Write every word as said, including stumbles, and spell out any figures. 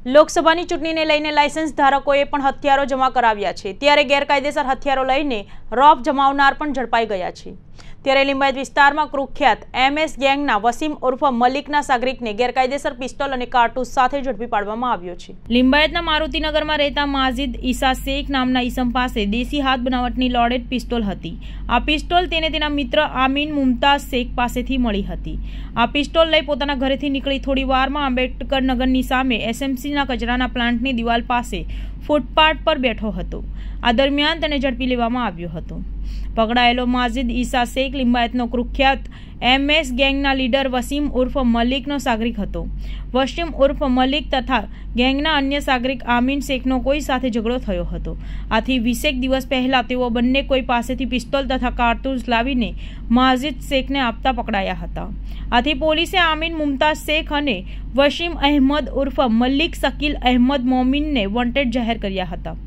લોકસભાની ચૂંટણીને લઈને લાયસન્સ ધારકોએ પણ હથિયારો જમા કરાવ્યા છે, ત્યારે ગેરકાયદેસર હથિયારો લઈને રોપ જમાવનાર પણ ઝડપાઈ ગયા છે। ત્યારે લિંબાયત વિસ્તારમાં કુખ્યાત એમએસ ગેંગના વસીમ ઉર્ફ મલિકના સાગરિકને ગેરકાયદેસર પિસ્તોલ અને કારતૂસ સાથે ઝડપી પાડવામાં આવ્યો છે। લિંબાયતના મારુતિનગરમાં રહેતા માજીદ ઈસા શેખ નામના ઈસમ પાસે દેશી હાથ બનાવટની લોડેડ પિસ્તોલ હતી। આ પિસ્તોલ તેને તેના મિત્ર આમીન મુમતાઝ શેખ પાસેથી મળી હતી। આ પિસ્તોલ લઈ પોતાના ઘરેથી નીકળી થોડી વારમાં આંબેડકર નગરની સામે એસએમસીના કચરાના પ્લાન્ટની દિવાલ પાસે ફૂટપાથ પર બેઠો હતો। આ દરમિયાન તેને ઝડપી લેવામાં આવ્યો હતો। પકડાયેલો માજીદ ઈસા શેખ લિંબાયતનો કુખ્યાત એમએસ ગેંગના લીડર વસીમ ઉર્ફ મલિકનો સાગરિક હતો। વસીમ ઉર્ફ મલિક તથા ગેંગના અન્ય સાગરિક આમીન શેખનો કોઈ સાથે ઝઘડો થયો હતો। આથી વીસેક દિવસ પહેલા તેઓ બંને કોઈ પાસેથી પિસ્તોલ તથા કારતૂસ લાવીને માજીદ શેખને આપતા પકડાયા હતા। આથી પોલીસે આમીન મુમતાઝ શેખ અને વસીમ અહેમદ ઉર્ફ મલિક શકીલ અહેમદ મોમીનને વોન્ટેડ જાહેર કર્યા હતા।